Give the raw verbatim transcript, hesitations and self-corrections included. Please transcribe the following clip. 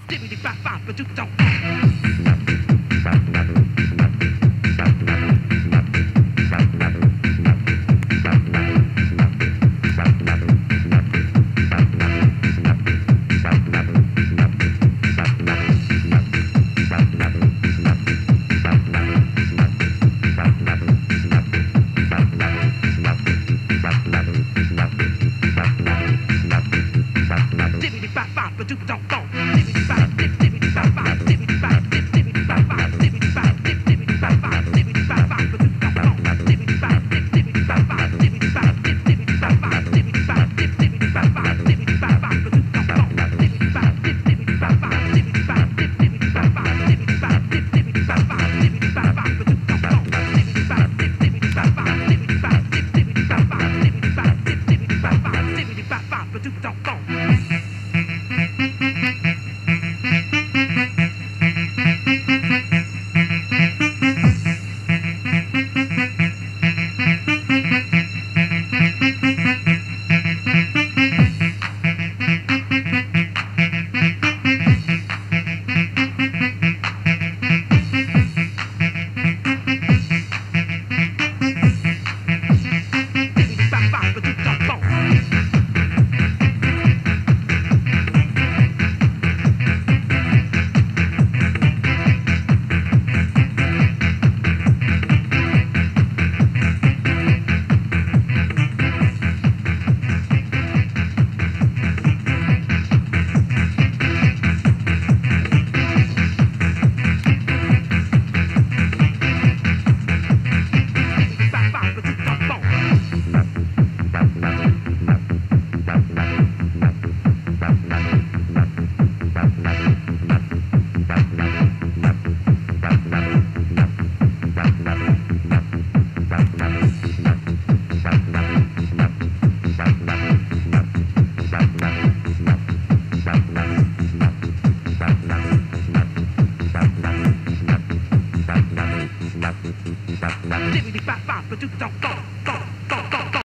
dibbity bop bop ba doop dum. Dibbity bop bop ba doop dum dum. Dibbity bop dip dibbity bop bop dibbity bop dip dibbity bop bop dibbity bop dip dibbity bop bop dibbity bop bop ba doop dum dum. Dibbity bop dip dibbity bop bop dibbity bop dip dibbity bop bop dibbity bop dip dibbity bop bop dibbity bop bop ba doop dum dum. Dibbity bop dip dibbity bop bop dibbity bop dip dibbity bop bop dibbity bop dip dibbity bop bop dibbity bop bop ba doop dum dum. Dibbity bop dip dibbity bop bop dibbity bop dip dibbity bop bop dibbity bop dip dibbity bop bop dibbity bop bop ba doop dum dum. Dibbity bop bop ba doop dum dum.